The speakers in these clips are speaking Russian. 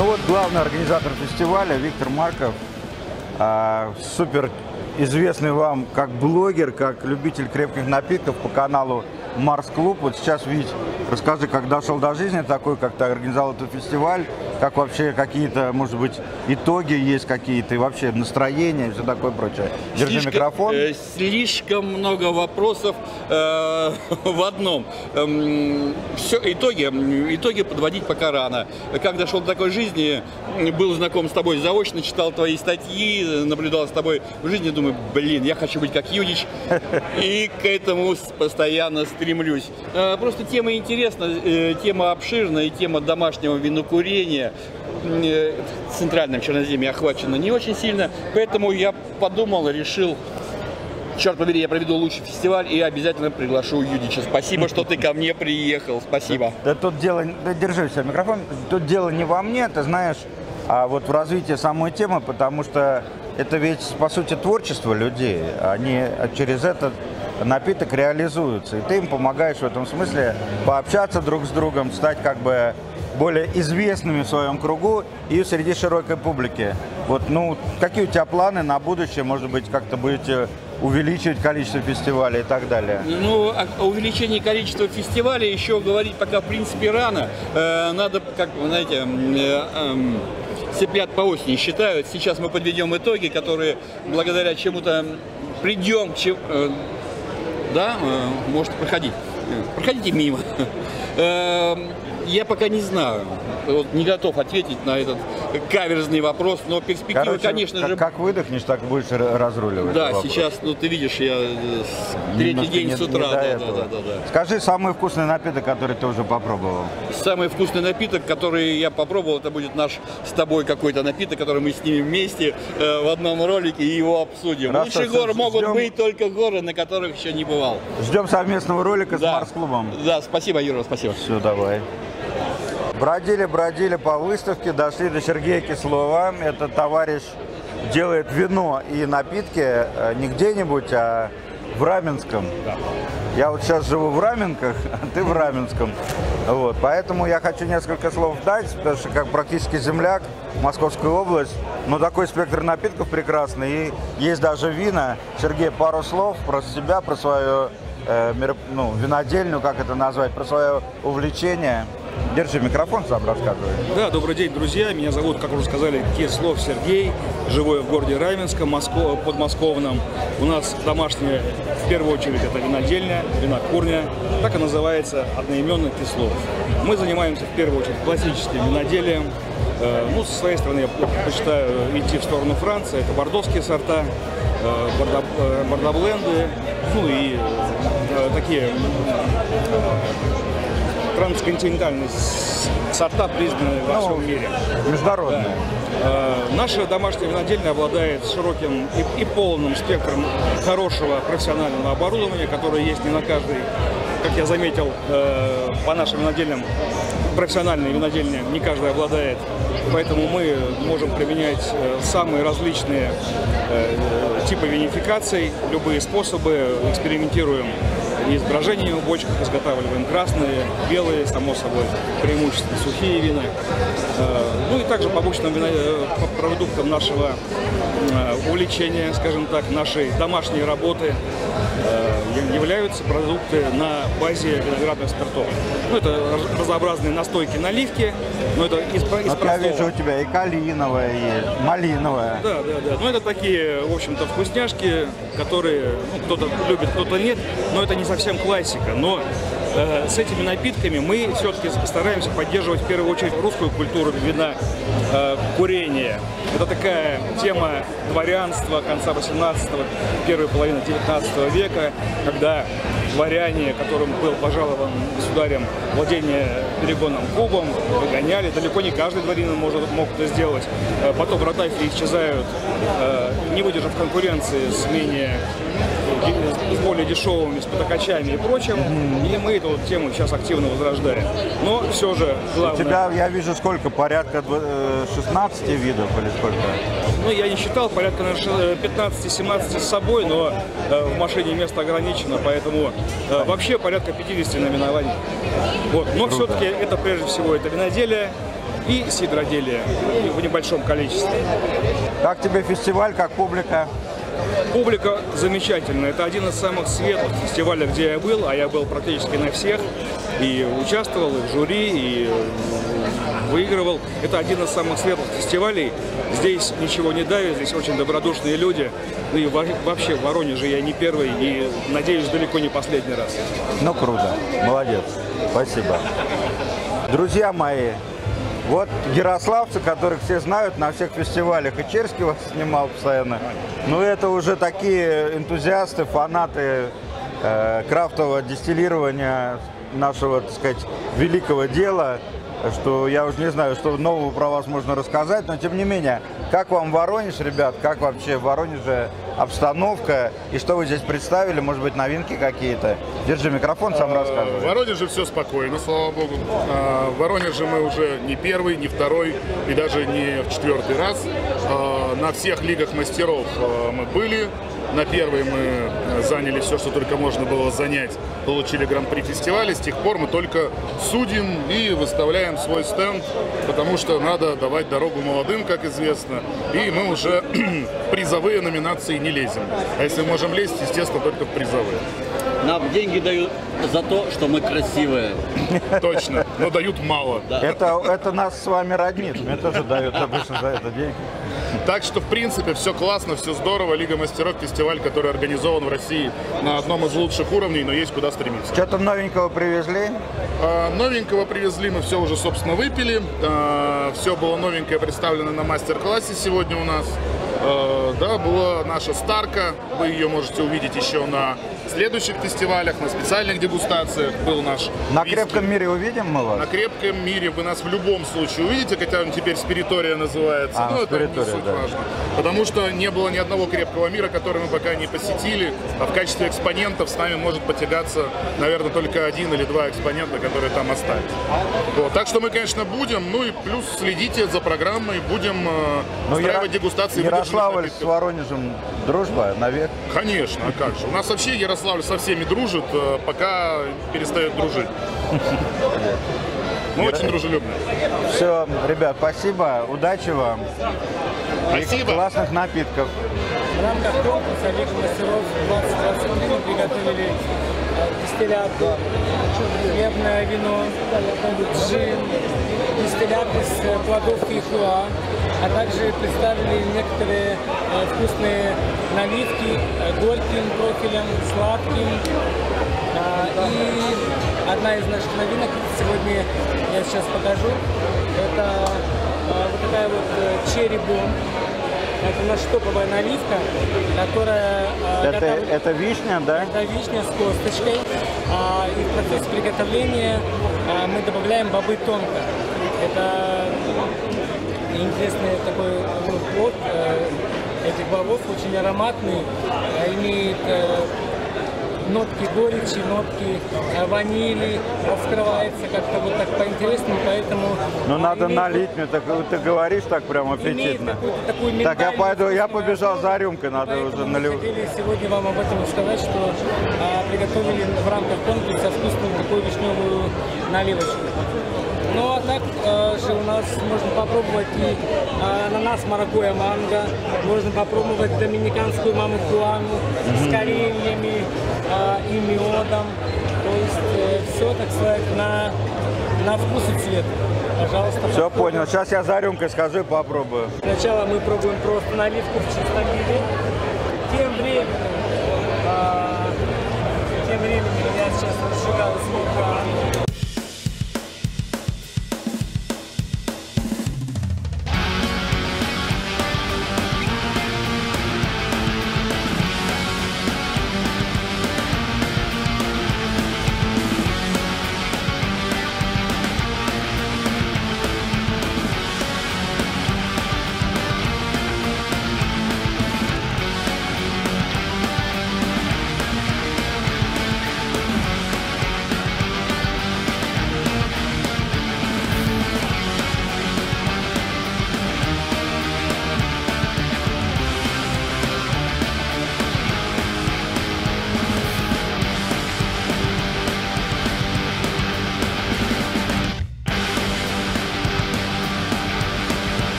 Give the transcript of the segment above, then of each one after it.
Ну вот главный организатор фестиваля Виктор Марков, супер известный вам как блогер, как любитель крепких напитков по каналу Марс Клуб. Вот сейчас, Вить, расскажи, как дошел до жизни такой, как ты организовал этот фестиваль, как вообще какие-то, может быть, итоги есть какие-то, и вообще настроение, и все такое прочее. Держи микрофон. Слишком много вопросов в одном. Все, итоги подводить пока рано. Как дошел до такой жизни, был знаком с тобой заочно, читал твои статьи, наблюдал с тобой в жизни, думаю, блин, я хочу быть как Юдич, и к этому постоянно стремлюсь. Просто тема интересна, тема обширная, тема домашнего винокурения в центральном Черноземье охвачена не очень сильно, поэтому я подумал, решил, черт побери, я проведу лучший фестиваль и обязательно приглашу Юдича. Спасибо, что ты ко мне приехал, спасибо. Да тут дело, держи себе микрофон, тут дело не во мне, ты знаешь, а вот в развитии самой темы, потому что это ведь, по сути, творчество людей, они через этот напиток реализуются, и ты им помогаешь в этом смысле пообщаться друг с другом, стать как бы более известными в своем кругу и среди широкой публики. Вот, ну, какие у тебя планы на будущее? Может быть, как-то будете увеличивать количество фестивалей и так далее? Ну, о увеличении количества фестивалей еще говорить пока, в принципе, рано. Надо, как вы знаете, цыплят по осени считают. Сейчас мы подведем итоги, которые благодаря чему-то придем к да, можете проходить. Проходите мимо. Я пока не знаю, вот не готов ответить на этот каверзный вопрос, но перспективы, короче, конечно же... Как выдохнешь, так будешь разруливать. Да, сейчас, ну ты видишь, я третий день с утра. Да. Скажи, самый вкусный напиток, который ты уже попробовал. Самый вкусный напиток, который я попробовал, это будет наш с тобой какой-то напиток, который мы снимем вместе в одном ролике и его обсудим. Лучшие горы могут быть только горы, на которых еще не бывал. Ждем совместного ролика с Марс Клубом. Да, спасибо, Юра, спасибо. Все, давай. Бродили по выставке, дошли до Сергея Кислова. Этот товарищ делает вино и напитки не где-нибудь, а в Раменском. Да. Я вот сейчас живу в Раменках, а ты в Раменском. Вот, поэтому я хочу несколько слов дать, потому что как практически земляк, Московская область, но такой спектр напитков прекрасный. И есть даже вина. Сергей, пару слов про себя, про свою винодельню, как это назвать, про свое увлечение. Держи микрофон, сам рассказывай. Да, добрый день, друзья. Меня зовут, как уже сказали, Кислов Сергей. Живу я в городе Раменском, подмосковном. У нас домашняя, в первую очередь, это винодельня, винокурня. Так и называется одноименный Кислов. Мы занимаемся, в первую очередь, классическим виноделием. Ну, со своей стороны, я предпочитаю идти в сторону Франции. Это бордовские сорта, бордобленды, ну и такие трансконтинентальные сорта, признанные во всем мире. Международные. Да. Наша домашняя винодельня обладает широким и полным спектром хорошего профессионального оборудования, которое есть не на каждой, как я заметил, по нашим винодельням, профессиональной винодельне не каждый обладает. Поэтому мы можем применять самые различные типы винификаций, любые способы, экспериментируем и с брожением в бочках, изготавливаем красные, белые, само собой, преимущественно сухие вина. Ну и также побочным продуктом нашего увлечения, скажем так, нашей домашней работы являются продукты на базе виноградных спиртов. Ну, это разнообразные настойки, наливки, но это из простого. Я вижу, у тебя и калиновая есть, малиновая. Да. Ну, это такие, в общем-то, вкусняшки, которые кто-то любит, кто-то нет, но это не совсем классика. Но с этими напитками мы все-таки стараемся поддерживать в первую очередь русскую культуру вина, курения. Это такая тема дворянства конца 18-го, первой половины 19 века, когда дворяне, которым был пожалован государем владение перегонным клубом, выгоняли. Далеко не каждый дворянин мог это сделать. Потом ротафии исчезают, не выдержав конкуренции с более дешевыми, с потакачами и прочим. И мы эту тему сейчас активно возрождаем. Но все же главное... У тебя, я вижу, сколько? Порядка 16 видов или сколько? Ну, я не считал, порядка 15-17 с собой, но в машине место ограничено, поэтому вообще порядка 50 наименований. Вот. Но все-таки это прежде всего это виноделие. и сидроделие в небольшом количестве. Как тебе фестиваль, как публика? Публика замечательная. Это один из самых светлых фестивалей, где я был, а я был практически на всех. И участвовал и в жюри, и выигрывал. Это один из самых светлых фестивалей. Здесь ничего не давит, здесь очень добродушные люди. Ну и вообще в Воронеже я не первый и, надеюсь, далеко не последний раз. Ну, круто. Молодец. Спасибо. Друзья мои, вот ярославцы, которых все знают на всех фестивалях. И Черский вас снимал постоянно. Но это уже такие энтузиасты, фанаты крафтового дистиллирования нашего, так сказать, великого дела, что я уже не знаю, что нового про вас можно рассказать, но тем не менее, как вам Воронеж, ребят, как вообще в Воронеже обстановка, и что вы здесь представили, может быть, новинки какие-то? Держи микрофон, сам рассказывай. В Воронеже все спокойно, слава богу. В Воронеже мы уже не первый, не второй и даже не в четвертый раз. На всех лигах мастеров мы были. На первой мы заняли все, что только можно было занять, получили гран-при фестиваля. С тех пор мы только судим и выставляем свой стенд, потому что надо давать дорогу молодым, как известно. И мы уже в призовые номинации не лезем. А если можем лезть, естественно, только в призовые. Нам деньги дают за то, что мы красивые. Точно, но дают мало. Да. Это нас с вами роднит, мне тоже дают обычно за это деньги. Так что, в принципе, все классно, все здорово. Лига мастеров, фестиваль, который организован в России на одном из лучших уровней, но есть куда стремиться. Что-то новенького привезли? Новенького привезли, мы все уже, собственно, выпили. Все было новенькое представлено на мастер-классе сегодня у нас. Да, была наша Старка, вы ее можете увидеть еще на следующих фестивалях, на специальных дегустациях. Был наш На виски. крепком мире увидим мы вас? На крепком мире вы нас в любом случае увидите, хотя он теперь Спиритория называется. Но это не Спиритория, суть да. важно. Потому что не было ни одного крепкого мира, который мы пока не посетили. А в качестве экспонентов с нами может потягаться, наверное, только один или два экспонента, которые там остались. Вот. Так что мы, конечно, будем. Ну и плюс следите за программой. Будем устраивать дегустации. Ярославль с Воронежем дружба навек? Конечно, а как же. У нас вообще Ярославль со всеми дружит, пока перестает дружить. Мы очень дружелюбны. Все, ребят, спасибо, удачи вам. Спасибо. И классных напитков. В рамках конкурса Лига мастеров 2023 мы приготовили дистилляту, хлебное вино, джин, дистиллят из плодов фейхуа, а также представили некоторые вкусные наливки горьким профилем, сладким. И одна из наших новинок, сегодня я сейчас покажу, это вот такая вот черри-бомб. Это наша топовая наливка, которая... Это вишня, да? Это вишня с косточкой. И в процессе приготовления мы добавляем бобы тонко. Это интересный такой плод этих бобов, очень ароматный, имеет нотки горечи, нотки ванили, раскрывается как-то вот так по-интересному, поэтому... Ну надо налить мне, ты говоришь так прям аппетитно. Так, я побежал за рюмкой, надо уже наливать. Мы хотели сегодня вам об этом сказать, что приготовили в рамках конкурса вкусную такую вишневую наливочку. Ну а так же у нас можно попробовать и ананас, маракуйя, манго, можно попробовать доминиканскую мамухуану с кореньями и медом. То есть все, так сказать, на вкус и цвет. Пожалуйста. Все понял, сейчас я за рюмкой скажу и попробую. Сначала мы пробуем просто наливку в чистом виде. Тем временем я сейчас разжигаю смокан.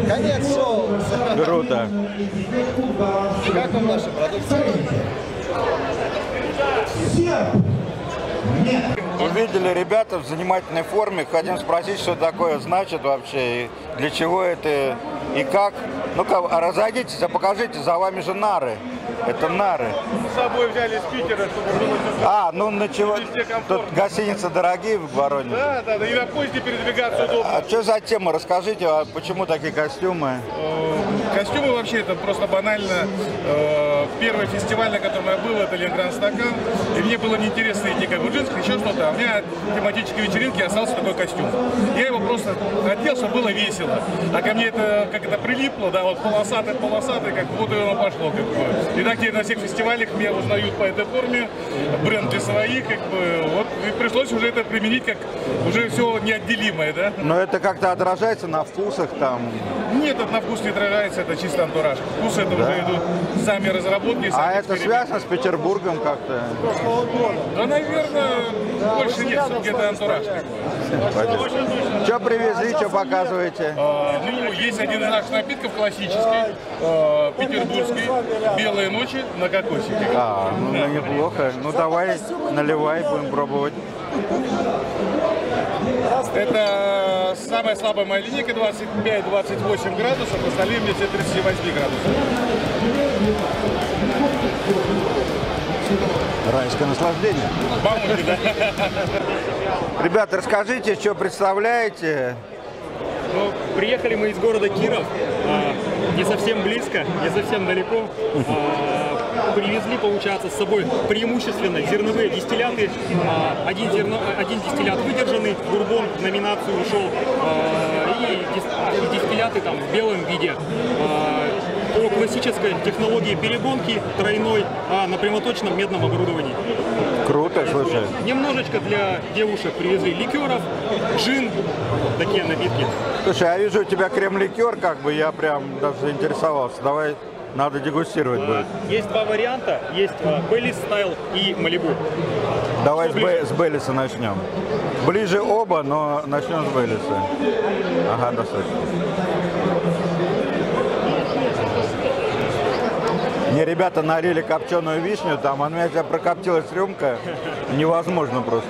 Конец шоу. Круто. Как вам наша продукция? Увидели ребята в занимательной форме, хотим спросить, что такое значит вообще, и для чего это, и как. Ну-ка, разойдитесь, а покажите, за вами же нары. Это нары. С собой взяли из Питера, чтобы было... Ну на чего? Тут гостиницы дорогие в Воронеже. Да, и на поезде передвигаться удобно. А что за тема? Расскажите, а почему такие костюмы? Костюмы вообще это просто банально. Первый фестиваль, на котором я был, это Ленинград Стакан. И мне было неинтересно идти как в джинсах, еще что-то. А у меня тематической вечеринки остался такой костюм. Я его просто одел, чтобы было весело. А ко мне это как это прилипло, да, вот полосатый, как вот и оно пошло. Как бы. И так теперь на всех фестивалях меня узнают по этой форме, бренды свои, как бы. Вот и пришлось уже это применить как уже все неотделимое, да. Но это как-то отражается на вкусах там? Нет, это на вкус не отражается, это чисто антураж. Вкусы это уже идут сами разработки. Сами это связано с Петербургом как-то? Да, наверное, больше нет, все-таки это антураж. Что привезли, что показываете? Ну, есть один из наших напитков классический, петербургский, «Белые ночи» на кокосе. Ну неплохо. Ну давай, наливай, будем пробовать. Это самая слабая моя линейка, 25-28 градусов, остальные мне все 38 градусов. Райское наслаждение. Бабушки, да? Ребята, расскажите, что представляете? Ну, приехали мы из города Киров, не совсем близко, не совсем далеко. Привезли, получается, с собой преимущественно зерновые дистилляты. Один дистиллят выдержанный, бурбон в номинацию ушел, и дистилляты там в белом виде. По классической технологии перегонки тройной, на прямоточном медном оборудовании. Круто, слушай. Немножечко для девушек привезли ликеров, джин, такие напитки. Слушай, я вижу у тебя крем-ликер, как бы я прям даже заинтересовался. Давай, надо дегустировать будет. Есть два варианта, есть Беллис Стайл и Малибу. Давай с Беллиса начнем. Ближе оба, но начнем с Беллиса. Ага, достаточно. Мне ребята налили копченую вишню, там, у меня прокоптилась рюмка, невозможно просто.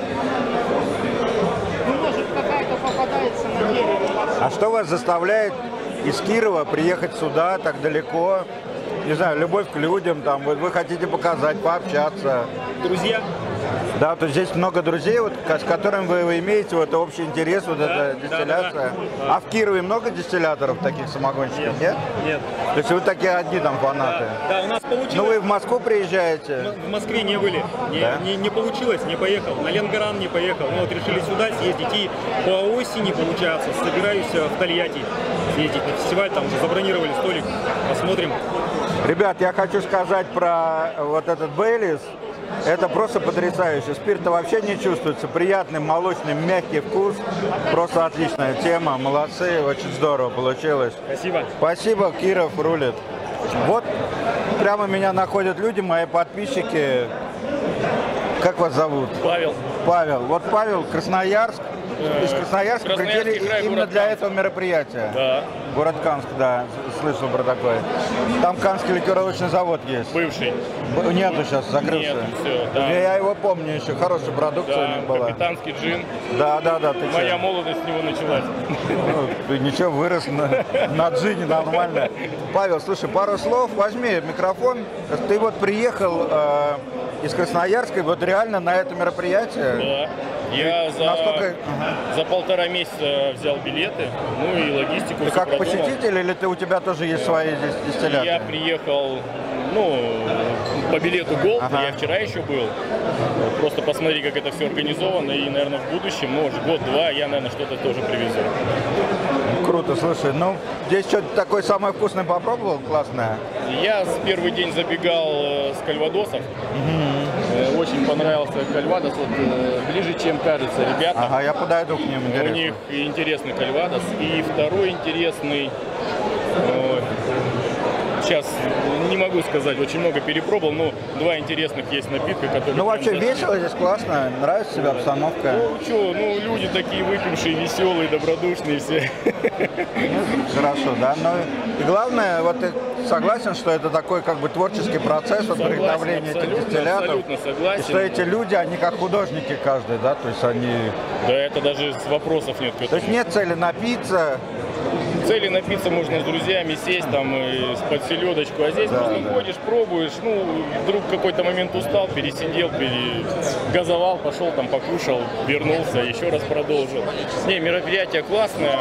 Ну, может, какая-то попадается на дерево. А что вас заставляет из Кирова приехать сюда так далеко? Не знаю, любовь к людям, там, вы хотите показать, пообщаться. Друзья. Да, то здесь много друзей, вот, с которыми вы имеете вот, общий интерес, вот эта дистилляция. Да. А в Кирове много дистилляторов таких самогонщиков, нет? Нет. То есть вы такие одни там фанаты? Да, у нас получилось. Ну вы в Москву приезжаете? В Москве не были, не получилось, не поехал. На Ленгоран не поехал. Мы вот решили сюда съездить и по осени, получается, собираюсь в Тольятти съездить на фестиваль, там уже забронировали столик, посмотрим. Ребят, я хочу сказать про вот этот Бейлис. Это просто потрясающе. Спирта вообще не чувствуется. Приятный, молочный, мягкий вкус. Просто отличная тема. Молодцы, очень здорово получилось. Спасибо. Спасибо, Киров рулит. Вот прямо меня находят люди, мои подписчики. Как вас зовут? Павел. Павел. Вот Павел, Красноярск. Из Красноярска прилетели именно для этого мероприятия. Да. Город Канск, да, слышал про такое. Там Канский ликеровочный завод есть. Бывший. Нету сейчас, закрылся. Нету, все, да. Я его помню еще, хорошая продукция у них была. Капитанский джин. Да. Моя молодость с него началась. Ну, ты ничего, вырос на джине, нормально. Павел, слушай, пару слов, возьми микрофон. Ты вот приехал из Красноярска, вот реально на это мероприятие. Да. Я за полтора месяца взял билеты, ну и логистику. Ты как посетитель или у тебя тоже есть свои здесь дистилляты? Я приехал, по билету Gold, я вчера еще был. Просто посмотри, как это все организовано, и, наверное, в будущем, может, год-два, я, наверное, что-то тоже привезу. Круто, слушай, здесь что-то такое самое вкусное попробовал, классное? Я с первый день забегал с кальвадосов. Очень понравился кальвадос, ближе, чем кажется, ребята. Ага, я подойду к ним. У них интересный кальвадос. И второй интересный, сейчас не могу сказать, очень много перепробовал, но два интересных есть напитка, которые... Ну вообще прям весело здесь, классно, нравится тебе обстановка. Ну что, ну люди такие выпившие, веселые, добродушные все. Ну, хорошо, да. Но и главное, вот ты согласен, что это такой как бы творческий процесс вот, приготовления этих дистиллятов? Абсолютно согласен. И что эти люди, они как художники каждый, да? То есть они... Да, это даже вопросов нет к этому. То есть нет цели напиться. Цели напиться можно с друзьями, сесть там и под селедочку, а здесь просто ходишь, пробуешь, ну, вдруг в какой-то момент устал, пересидел, газовал, пошел там покушал, вернулся, еще раз продолжил. Не, мероприятие классное,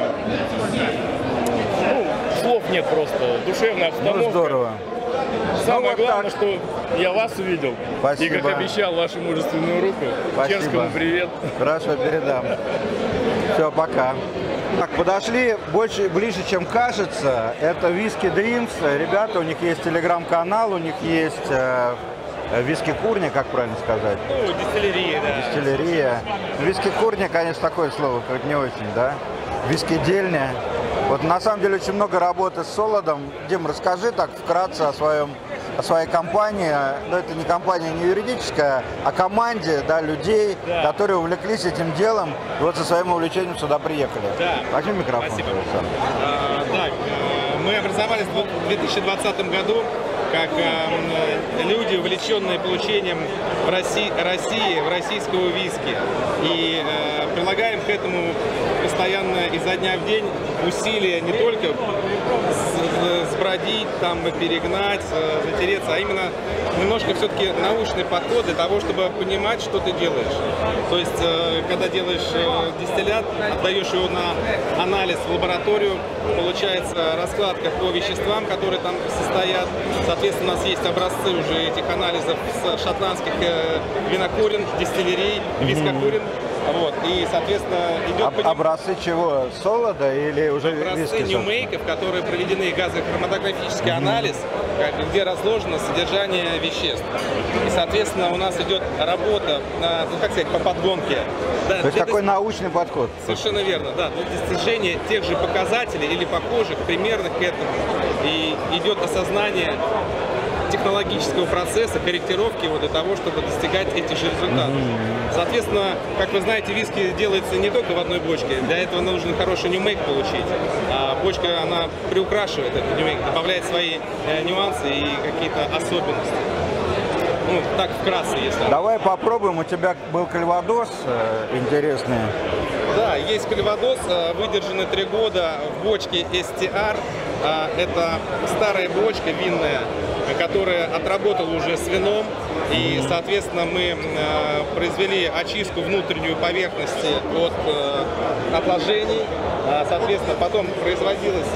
ну, слов нет просто, душевная обстановка. Ну, здорово. Самое Ну, вот главное, так. что я вас увидел. Спасибо. И как обещал, вашу мужественную руку. Спасибо. Черскому привет. Хорошо, передам. Все, пока. Так, подошли ближе, чем кажется. Это Whisky Dreams. Ребята, у них есть телеграм-канал, у них есть Виски Курня, как правильно сказать? Ну, дистиллерия, да. Дистиллерия. Виски Курня, конечно, такое слово, как не очень, да? Виски Дельня. Вот на самом деле очень много работы с солодом. Дим, расскажи так вкратце о своей компании. Но это не компания, не юридическая, а команде, да, людей, которые увлеклись этим делом и вот со своим увлечением сюда приехали. Да. Возьми микрофон. Спасибо. Мы образовались в 2020 году как люди, увлеченные получением в России российского виски. И прилагаем к этому постоянно изо дня в день усилия не только сбродить, там, перегнать, затереться, а именно немножко все-таки научный подход для того, чтобы понимать, что ты делаешь. То есть, когда делаешь дистиллят, отдаешь его на анализ в лабораторию, получается раскладка по веществам, которые там состоят. Соответственно, у нас есть образцы уже этих анализов с шотландских винокурен, дистиллерий, вискокурен. Вот, и, соответственно, идет... Образцы чего? Солода или уже образцы виски? ньюмейков, которые проведены газохроматографический анализ, где разложено содержание веществ. И, соответственно, у нас идет работа, ну, как сказать, по подгонке. Да, то есть такой научный подход. Совершенно верно, да. Для достижения тех же показателей или похожих, примерных к этому, и идет осознание технологического процесса, корректировки его для того, чтобы достигать этих же результатов. Соответственно, как вы знаете, виски делается не только в одной бочке. Для этого нужно хороший ньюмейк получить. А бочка, она приукрашивает этот ньюмейк, добавляет свои нюансы и какие-то особенности. Ну, так вкратце, если... Давай попробуем. У тебя был кальвадос интересный. Да, есть кальвадос, выдержанный 3 года в бочке STR. Это старая бочка винная, которая отработала уже с вином. И, соответственно, мы произвели очистку внутреннюю поверхности от отложений. Соответственно, потом производилась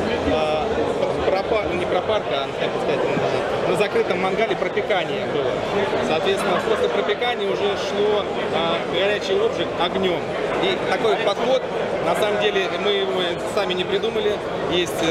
не пропарка, как сказать, на закрытом мангале пропекание было. Соответственно, после пропекания уже шло горячий обжиг огнем. И такой подход, на самом деле, мы его сами не придумали. Есть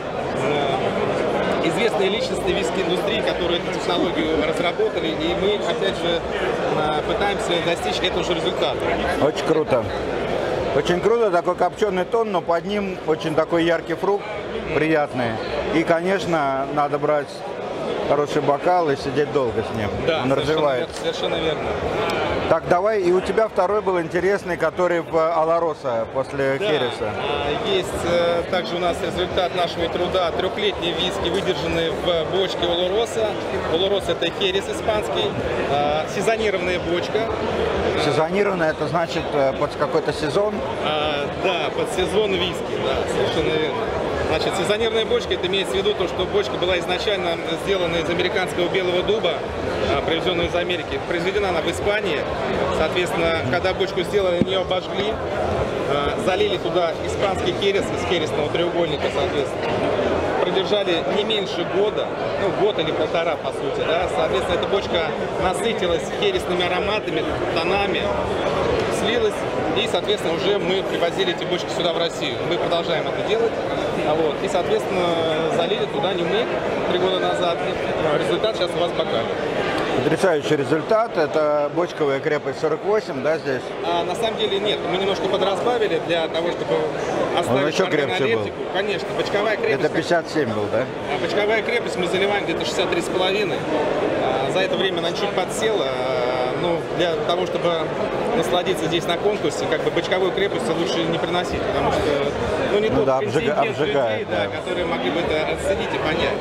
известные личности виски-индустрии, которые эту технологию разработали, и мы, опять же, пытаемся достичь этого же результата. Очень круто. Очень круто, такой копченый тон, но под ним очень такой яркий фрукт, приятный. И, конечно, надо брать хороший бокал и сидеть долго с ним. Да, он развивает. Совершенно верно. Так, давай, и у тебя второй был интересный, который в Олороса после Хереса. Есть также у нас результат нашего труда, 3-летние виски, выдержанные в бочке Олороса. Олорос — это Херес испанский, сезонированная бочка. Сезонированная, это значит под какой-то сезон? Да, под сезон виски, да, совершенно верно. Значит, сезонированная бочка, это имеется в виду то, что бочка была изначально сделана из американского белого дуба, привезенного из Америки. Произведена она в Испании. Соответственно, когда бочку сделали, ее обожгли, залили туда испанский херес из хересного треугольника, соответственно. Продержали не меньше года, ну, год или полтора, по сути, да. Соответственно, эта бочка насытилась хересными ароматами, тонами, слилась, и, соответственно, уже мы привозили эти бочки сюда, в Россию. Мы продолжаем это делать, вот, и, соответственно, залили туда ньюмейк 3 года назад. Результат сейчас у вас в бокале. Потрясающий результат. Это бочковая крепость 48, да, здесь? На самом деле нет, мы немножко подразбавили для того, чтобы оставить еще крепче был. Конечно, бочковая крепость. Это 57 был, да? Бочковая крепость мы заливаем где-то 63,5. За это время она чуть подсела. Ну, для того, чтобы насладиться здесь на конкурсе, как бы бочковую крепость лучше не приносить, потому что не тот контингент людей, да, которые могли бы это оценить и понять.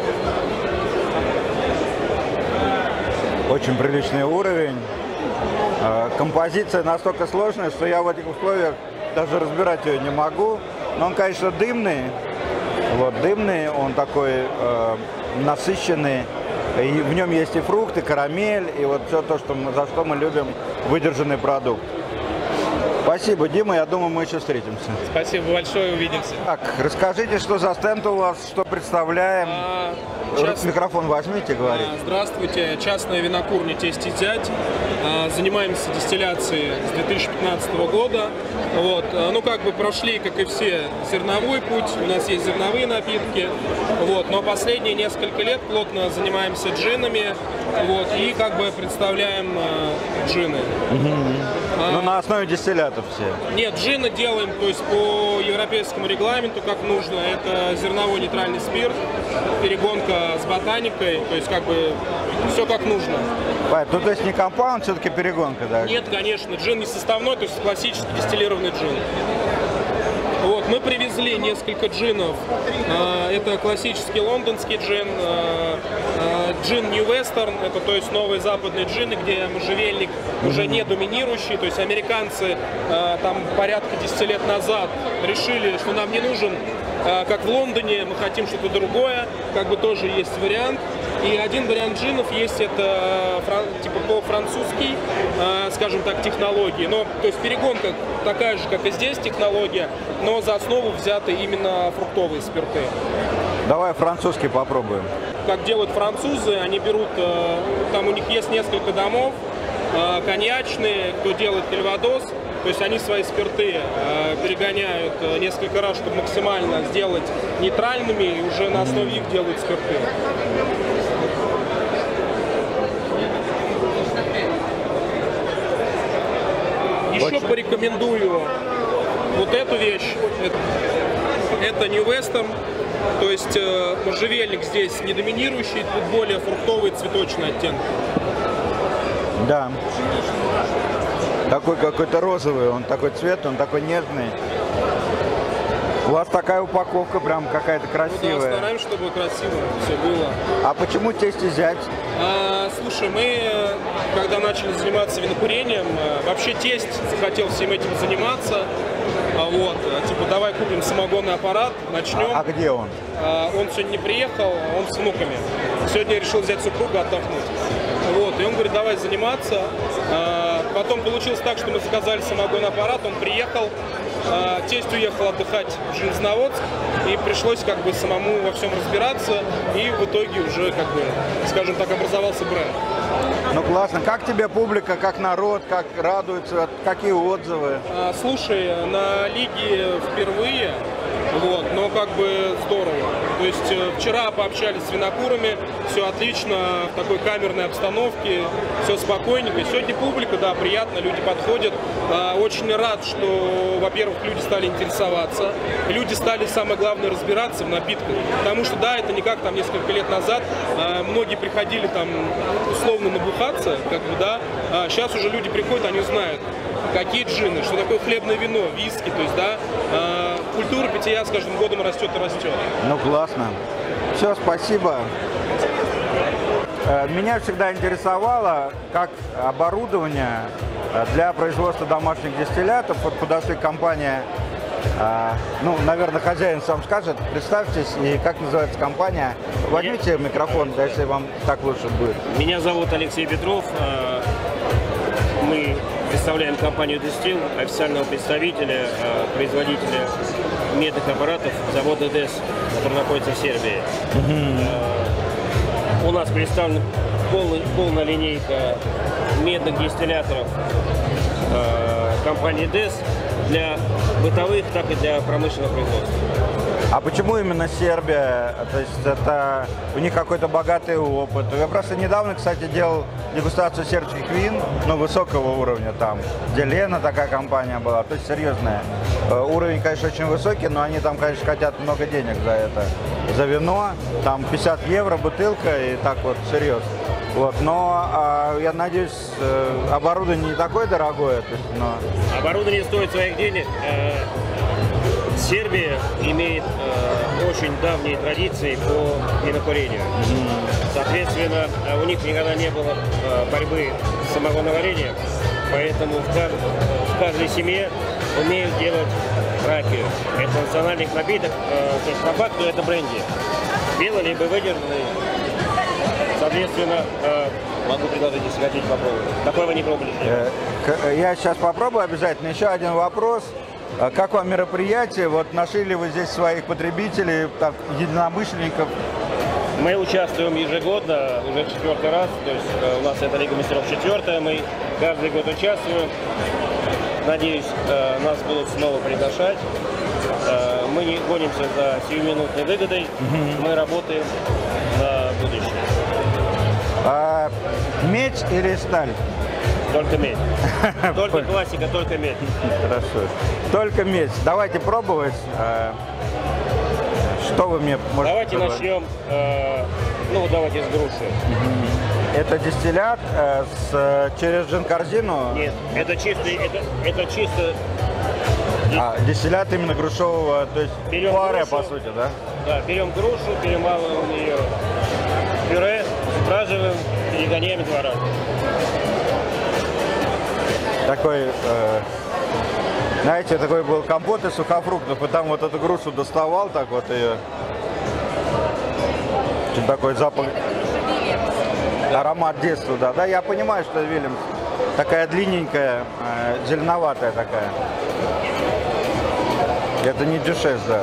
Очень приличный уровень. Композиция настолько сложная, что я в этих условиях даже разбирать ее не могу. Но он, конечно, дымный. Вот, дымный, он такой насыщенный. И в нем есть и фрукты, карамель, и вот все то, за что мы любим выдержанный продукт. Спасибо, Дима, я думаю, мы еще встретимся. Спасибо большое, увидимся. Так, расскажите, что за стенд у вас, что представляем. Микрофон возьмите, говорите. Здравствуйте, частная винокурня «Тесть и зять». Занимаемся дистилляцией с 2015 года. Вот. Ну, как бы прошли, как и все, зерновой путь. У нас есть зерновые напитки. Вот. Но последние несколько лет плотно занимаемся джинами. Вот. И как бы представляем джины. Ну, на основе дистиллятов все. Нет, джины делаем, то есть по европейскому регламенту, как нужно. Это зерновой нейтральный спирт, перегонка с ботаникой, то есть как бы все как нужно. Ну, то есть не компаунд, все-таки перегонка, да? Нет, конечно, джин не составной, то есть классический дистиллированный джин. Вот, мы привезли несколько джинов. Это классический лондонский джин, джин New Western, это то есть новые западные джины, где можжевельник уже не доминирующий. То есть американцы там порядка 10 лет назад решили, что нам не нужен, как в Лондоне, мы хотим что-то другое, как бы тоже есть вариант. И один вариант джинов есть, это типа по-французски, скажем так, технологии. Но, то есть перегонка такая же, как и здесь технология, но за основу взяты именно фруктовые спирты. Давай французский попробуем. Как делают французы, они берут, там у них есть несколько домов, коньячные, кто делает кальвадос. То есть они свои спирты перегоняют несколько раз, чтобы максимально сделать нейтральными, и уже на основе их делают спирты. Еще порекомендую вот эту вещь. Это New Western. То есть можжевельник здесь не доминирующий, тут более фруктовый цветочный оттенок. Да. Такой какой-то розовый, он такой цвет, он такой нежный. У вас такая упаковка прям какая-то красивая. Ну да, стараемся, чтобы красиво все было. А почему «Тесть и зять»? Слушай, мы, когда начали заниматься винокурением, вообще тесть захотел всем этим заниматься. Вот, типа, давай купим самогонный аппарат, начнем. А где он? Он сегодня не приехал, он с внуками. Сегодня я решил взять супруга отдохнуть. Вот, и он говорит, давай заниматься. Потом получилось так, что мы заказали самогонный аппарат, он приехал. Тесть уехал отдыхать в Железноводск, и пришлось как бы самому во всем разбираться, и в итоге уже, как бы, скажем так, образовался бренд. Ну классно. Как тебе публика, как народ, как радуется, какие отзывы? Слушай, на лиге впервые, вот, но как бы здорово. То есть вчера пообщались с винокурами, все отлично, в такой камерной обстановке, все спокойненько. Сегодня публика, да, приятно, люди подходят. Очень рад, что, во-первых, люди стали интересоваться, люди стали, самое главное, разбираться в напитках. Потому что, да, это не как там несколько лет назад, многие приходили там условно набухаться, как бы, да, сейчас уже люди приходят, они знают, какие джины, что такое хлебное вино, виски, то есть, да, культура питья с каждым годом растет и растет. Ну, классно. Все, спасибо. Меня всегда интересовало, как оборудование для производства домашних дистиллятов. Вот подошли компания, ну, наверное, хозяин сам скажет, представьтесь, и как называется компания. Возьмите микрофон, если вам так лучше будет. Меня зовут Алексей Петров. Мы представляем компанию Дистил, официального представителя, производителя медных аппаратов завода ДЭС, который находится в Сербии. У нас представлена полная линейка медных дистилляторов компании ДЭС для бытовых, так и для промышленного производства. А почему именно Сербия? То есть это у них какой-то богатый опыт. Я просто недавно, кстати, делал дегустацию сербских вин, но высокого уровня там, где Лена такая компания была, то есть серьезная. Уровень, конечно, очень высокий, но они там, конечно, хотят много денег за это. За вино, там 50 евро бутылка и так вот, серьезно. Вот, но я надеюсь, оборудование не такое дорогое. То есть, но... Оборудование стоит своих денег. Сербия имеет очень давние традиции по винокурению. Соответственно, у них никогда не было борьбы с самогоноварением, поэтому в каждой семье умеют делать ракию. Это национальный напиток, то есть по факту это бренди. Белый либо выдержанный. Соответственно, могу предложить, если хотите попробовать. Такое вы не пробовали? Я сейчас попробую обязательно. Еще один вопрос. Как вам мероприятие? Вот нашли ли вы здесь своих потребителей, так, единомышленников? Мы участвуем ежегодно, уже 4-й раз. То есть у нас это Лига мастеров 4-я, мы каждый год участвуем. Надеюсь, нас будут снова приглашать. Мы не гонимся за сиюминутной выгодой, мы работаем на будущее. Медь или сталь? Только медь. Только классика, только медь. Хорошо. Только медь. Давайте пробовать. Что вы мне можете Давайте сказать? начнем, давайте с груши. Это дистиллят через джин-корзину? Нет, это чисто... Дистиллят именно грушевого, то есть берем пуаре, грушу, по сути, да? Да, берем грушу, перемалываем ее в пюре, спраживаем и гоняем 2 раза. Такой, знаете, такой был компот из сухофруктов, и там вот эту грушу доставал, так вот ее. Очень такой запах, аромат детства, да. Да, я понимаю, что Вильямс такая длинненькая, зеленоватая такая. Это не дюшес, да.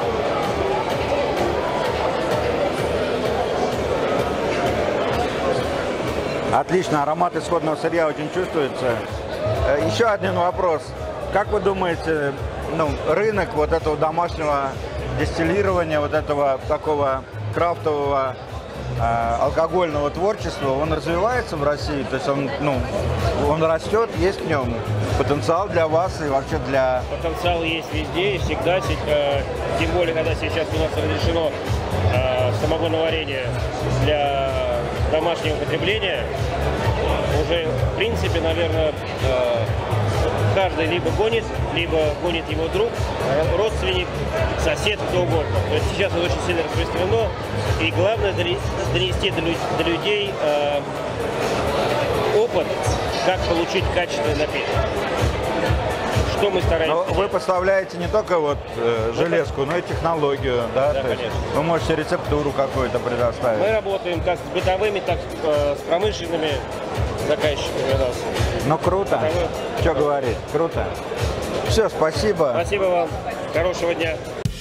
Отлично, аромат исходного сырья очень чувствуется. Еще один вопрос. Как вы думаете, рынок вот этого домашнего дистиллирования, вот этого такого крафтового алкогольного творчества, он развивается в России? То есть он растет, есть в нем потенциал для вас и вообще для... Потенциал есть везде и всегда, тем более, когда сейчас у нас разрешено самогоноварение для домашнего потребления, уже, в принципе, наверное, каждый либо гонит его друг, родственник, сосед, кто угодно. То есть сейчас это очень сильно распространено, и главное донести до людей опыт, как получить качественный напиток. Что мы стараемся? Вы поставляете не только вот железку, но и технологию, да? Да, То есть конечно. вы можете рецептуру какую-то предоставить. Мы работаем как с бытовыми, так и с промышленными заказчиками у нас. Ну круто. Что говорить? Круто. Все, спасибо. Спасибо вам. Хорошего дня.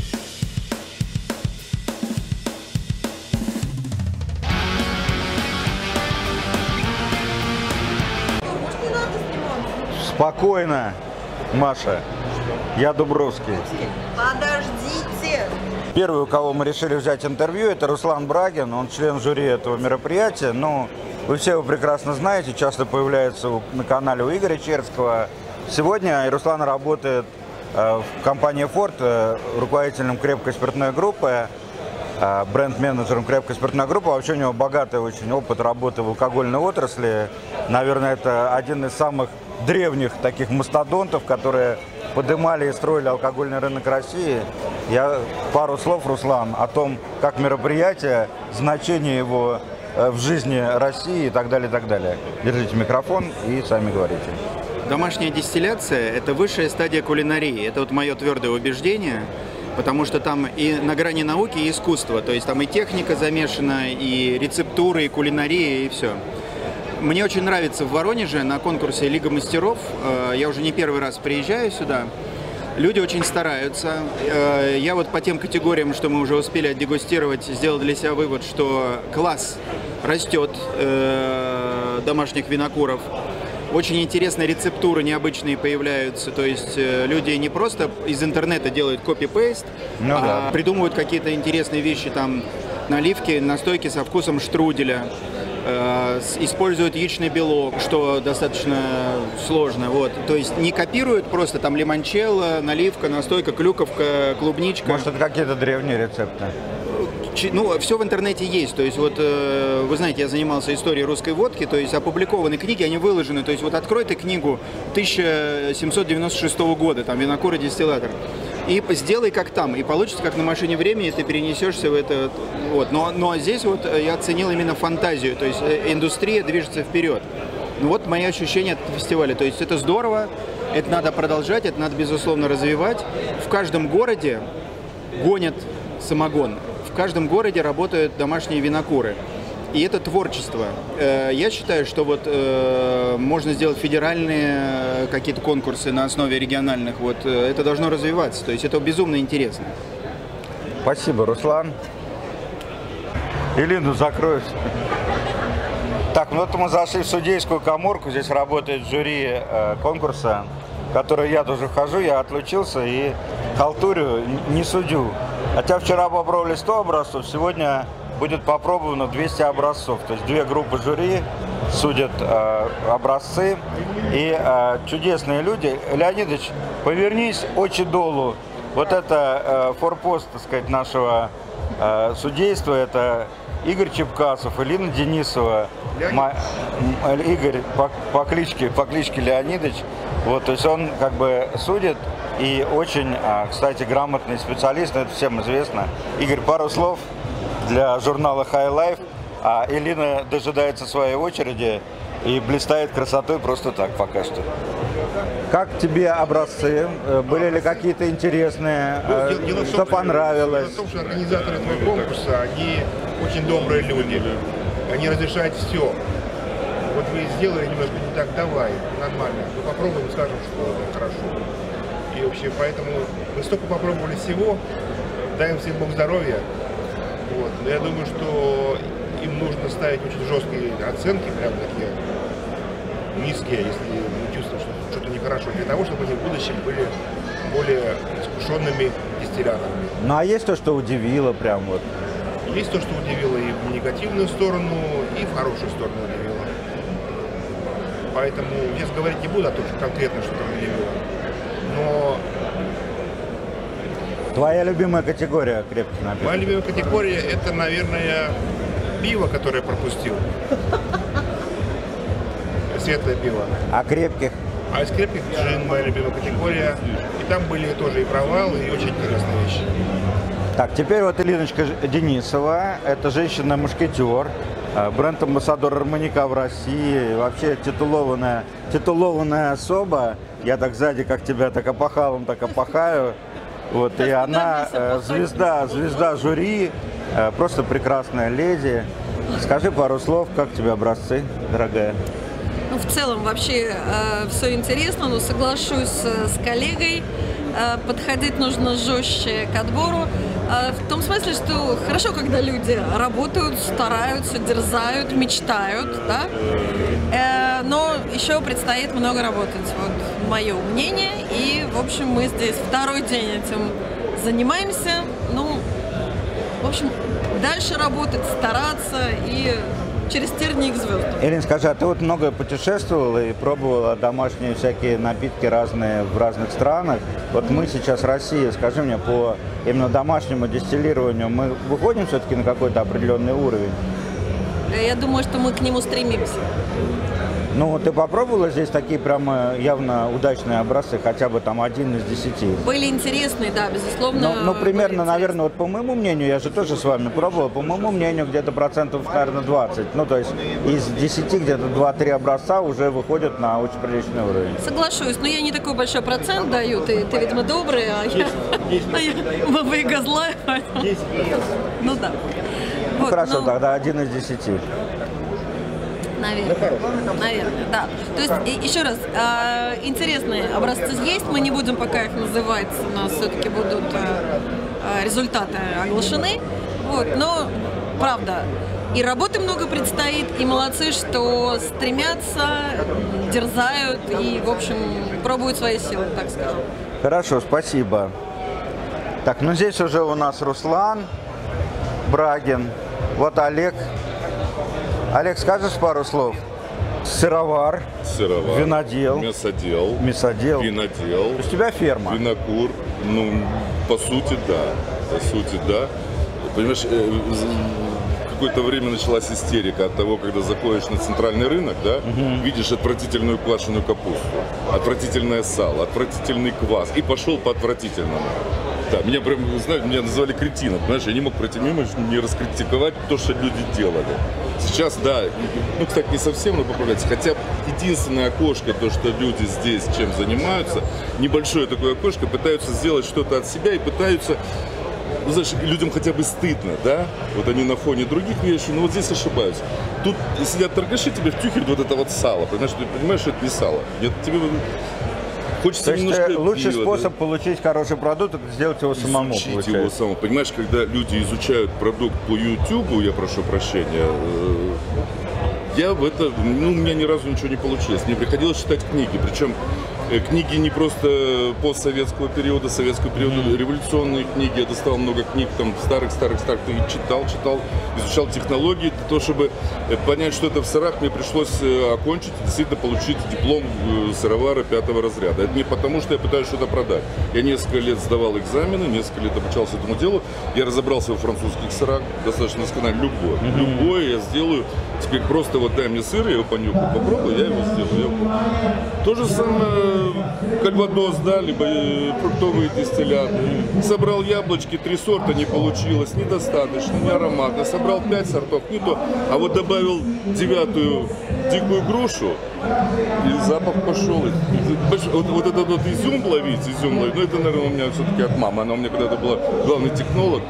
Спокойно, Маша. Я Дубровский. Подождите. Первый, у кого мы решили взять интервью, это Руслан Брагин. Он член жюри этого мероприятия. Вы все его прекрасно знаете, часто появляется на канале у Игоря Черского. Сегодня Руслан работает в компании Ford, руководителем крепкой спиртной группы, бренд-менеджером крепкой спиртной группы. Вообще у него богатый очень опыт работы в алкогольной отрасли. Наверное, это один из самых древних таких мастодонтов, которые поднимали и строили алкогольный рынок России. Я пару слов, Руслан, о том, как мероприятие, значение его в жизни России и так далее, и так далее. Держите микрофон и сами говорите. Домашняя дистилляция – это высшая стадия кулинарии. Это вот мое твердое убеждение, потому что там и на грани науки и искусства. То есть там и техника замешана, и рецептуры, и кулинария, и все. Мне очень нравится в Воронеже на конкурсе «Лига мастеров». Я уже не первый раз приезжаю сюда. Люди очень стараются. Я вот по тем категориям, что мы уже успели отдегустировать, сделал для себя вывод, что класс растет домашних винокуров. Очень интересные рецептуры необычные появляются. То есть люди не просто из интернета делают копи-пейст, а придумывают какие-то интересные вещи, там наливки, настойки со вкусом штруделя. Используют яичный белок, что достаточно сложно. Вот. То есть не копируют просто там лимончелло, наливка, настойка, клюковка, клубничка. Может, это какие-то древние рецепты? Ну, все в интернете есть. То есть, вот, вы знаете, я занимался историей русской водки, то есть опубликованы книги, они выложены. То есть, вот открой ты книгу 1796 года, там, «Винокур и дистиллятор», и сделай как там, и получится как на машине времени, ты перенесешься в это. Вот. Но здесь вот я оценил именно фантазию, то есть индустрия движется вперед. Ну, вот мои ощущения от фестиваля. То есть это здорово, это надо продолжать, это надо, безусловно, развивать. В каждом городе гонят самогон. В каждом городе работают домашние винокуры. И это творчество. Я считаю, что вот можно сделать федеральные какие-то конкурсы на основе региональных. Вот это должно развиваться. То есть это безумно интересно. Спасибо, Руслан. Илину закроюсь. Так, ну вот мы зашли в судейскую каморку. Здесь работает жюри конкурса, в который я тоже вхожу. Я отлучился и халтурю, не судью. Хотя вчера попробовали 100 образцов, сегодня будет попробовано 200 образцов. То есть две группы жюри судят образцы. И чудесные люди. Леонидович, повернись, очи долу. Вот это форпост, так сказать, нашего судейства. Это Игорь Чепкасов, Илина Денисова, Игорь по кличке Леонидович. Вот, то есть он как бы судит. И очень, кстати, грамотный специалист, это всем известно. Игорь, пару слов для журнала High Life. А Элина дожидается своей очереди и блистает красотой просто так пока что. Как тебе образцы? Были ли какие-то интересные? Что понравилось? Дело в том, что организаторы этого конкурса, они очень добрые люди. Они разрешают все. Вот вы сделали немножко не так, давай, нормально. Мы попробуем, скажем, что хорошо. И вообще, поэтому мы столько попробовали всего, дай им всем Бог здоровья. Вот. Но я думаю, что им нужно ставить очень жесткие оценки, прям такие низкие, если мы чувствуем, что что-то нехорошо, для того, чтобы они в будущем были более искушенными дистилляторами. Ну а есть то, что удивило прям вот? Есть то, что удивило и в негативную сторону, и в хорошую сторону удивило. Поэтому сейчас говорить не буду о том, что конкретно что-то удивило. Но... Твоя любимая категория крепких напитков? Моя любимая категория — это, наверное, пиво, которое я пропустил. Светлое пиво. А крепких? А из крепких джин моя любимая категория. И там были тоже и провалы, и очень интересные вещи. Так, теперь вот Илиночка Денисова. Это женщина-мушкетер, бренд-амбассадор Арманика в России. Вообще титулованная особа. Я так сзади, как тебя, так опахалом, так опахаю. Вот, и она звезда жюри, просто прекрасная леди. Скажи пару слов, как тебе образцы, дорогая? Ну, в целом, вообще все интересно, но соглашусь с коллегой. Подходить нужно жестче к отбору. В том смысле, что хорошо, когда люди работают, стараются, дерзают, мечтают, да? Но еще предстоит много работать, вот мое мнение. И, в общем, мы здесь второй день этим занимаемся. Ну, в общем, дальше работать, стараться и через тернии к звездам. Ирина, скажи, а ты вот много путешествовала и пробовала домашние всякие напитки разные в разных странах. Вот мы сейчас Россия, скажи мне, по именно домашнему дистиллированию мы выходим все-таки на какой-то определенный уровень? Я думаю, что мы к нему стремимся. Ну, ты попробовала здесь такие прямо явно удачные образцы, хотя бы там 1 из 10? Были интересные, да, безусловно. Ну, примерно, наверное, вот по моему мнению, я же тоже с вами пробовал, по моему мнению, где-то процентов, наверное, 20. Ну, то есть из 10 где-то 2-3 образца уже выходят на очень приличный уровень. Соглашусь, но я не такой большой процент даю, ты видимо, добрый, а я баба Яга злая. Ну да. Ну, хорошо, тогда 1 из 10. Наверное, да. То есть, еще раз, интересные образцы есть, мы не будем пока их называть, у нас все-таки будут результаты оглашены. Вот, но, правда, и работы много предстоит, и молодцы, что стремятся, дерзают и, в общем, пробуют свои силы, так скажем. Хорошо, спасибо. Так, ну здесь уже у нас Руслан Брагин, вот Олег. Олег, скажешь пару слов? Сыровар, винодел, мясодел, винодел. То есть у тебя ферма? Винокур. Ну, по сути, да. По сути, да. Понимаешь, какое-то время началась истерика от того, когда заходишь на центральный рынок, да, видишь отвратительную квашеную капусту, отвратительное сало, отвратительный квас, и пошел по отвратительному. Да, меня прям, знаешь, меня называли кретином, понимаешь, я не мог пройти мимо, не раскритиковать то, что люди делали. Сейчас, да, ну, кстати, не совсем, но поправляется, хотя единственное окошко, то, что люди здесь чем занимаются, небольшое такое окошко, пытаются сделать что-то от себя и пытаются, ну, знаешь, людям хотя бы стыдно, да, вот они на фоне других вещей, но вот здесь ошибаются. Тут сидят торгаши, тебе втюхивают вот это вот сало, понимаешь, ты понимаешь, что это не сало, нет, тебе... Хочется немножко лучший пива, способ получить хороший продукт — это сделать его самому. Изучить его самому. Понимаешь, когда люди изучают продукт по YouTube, я прошу прощения, я в это, ну, у меня ни разу ничего не получилось. Мне приходилось читать книги, причем книги не просто постсоветского периода, революционные книги. Я достал много книг, там, старых, ты читал, изучал технологии. Для того, чтобы понять, что это в сырах, мне пришлось окончить, действительно получить диплом сыровара 5-го разряда. Это не потому, что я пытаюсь что-то продать. Я несколько лет сдавал экзамены, несколько лет обучался этому делу. Я разобрался во французских сырах, достаточно сказать, любой я сделаю. Теперь просто вот дай мне сыр, я его понюхаю, попробую, я его сделаю. То же самое кальвадос, да, либо фруктовые дистилляты. Собрал яблочки, 3 сорта, не получилось, недостаточно, не ароматно. Собрал 5 сортов, не то. А вот добавил 9-ю дикую грушу, и запах пошел. Вот этот вот изюм ловить, ну это, наверное, у меня все-таки от мамы. Она у меня когда-то была главный технолог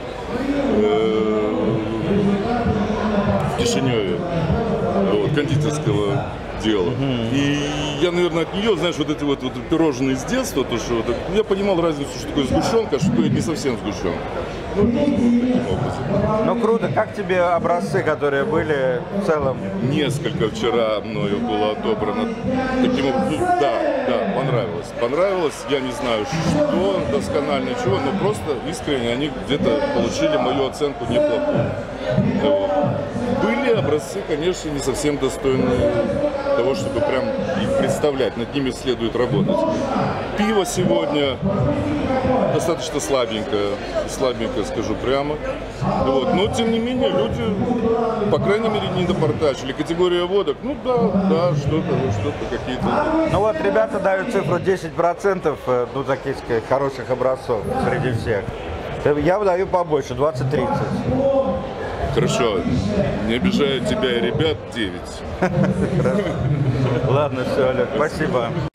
в Кишиневе, вот, кондитерского дела. И я, наверное, от нее, знаешь, вот эти вот пирожные с детства, то, что я понимал разницу, что такое сгущенка, а что такое не совсем сгущенка. Ну, таким образом. Ну, круто. Как тебе образцы, которые были в целом? Несколько вчера мною было отобрано. Таким образом, да, понравилось. Я не знаю, что досконально, чего, но просто искренне они где-то получили мою оценку неплохую. Вот. Были образцы, конечно, не совсем достойные того, чтобы прям их представлять, над ними следует работать. Пиво сегодня достаточно слабенькое, скажу прямо. Вот. Но, тем не менее, люди, по крайней мере, не допортачили. Категория водок, ну да, что-то какие-то. Ну вот ребята дают цифру 10%, ну, таких сказать, хороших образцов среди всех. Я выдаю побольше, 20-30. Хорошо, не обижаю тебя и ребят, 9. Ладно, все, Олег, спасибо.